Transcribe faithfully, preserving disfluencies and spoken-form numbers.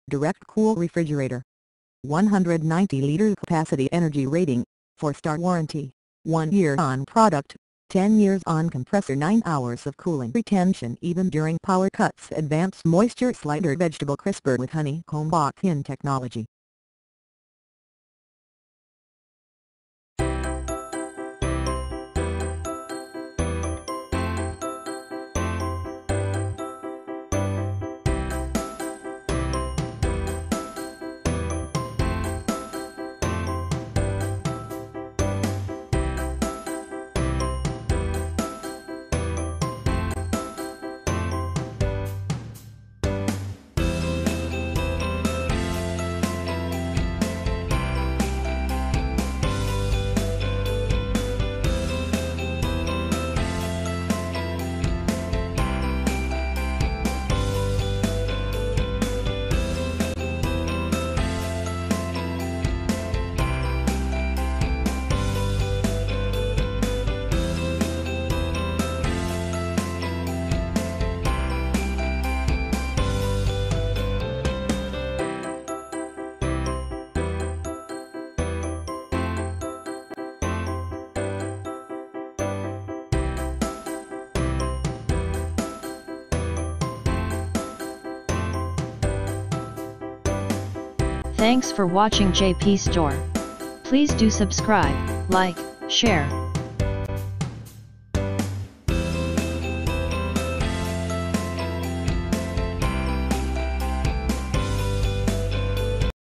direct cool refrigerator. one hundred ninety liter capacity, energy rating, four star warranty, one year on product, ten years on compressor, nine hours of cooling retention even during power cuts. Advanced moisture slider vegetable crisper with honeycomb lock-in technology. Thanks for watching J P Store. Please do subscribe, like, share,